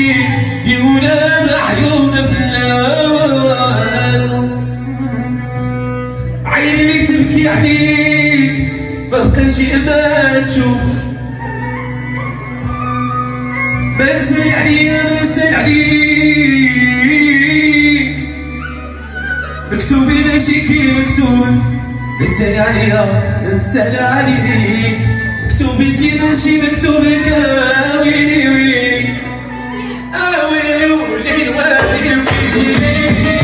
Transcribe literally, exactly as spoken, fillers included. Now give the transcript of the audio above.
يا ولاد عيون فلان، عيني اللي تبكي عليك ما بقاش ما تشوف، ما نسال عليا ما نسال عليك، مكتوبي ماشي كي مكتوب، نسال عليا نسال عليك، مكتوبي كي ماشي مكتوبك. ويلي ويلي آه ويلي ويلي ويلي ويلي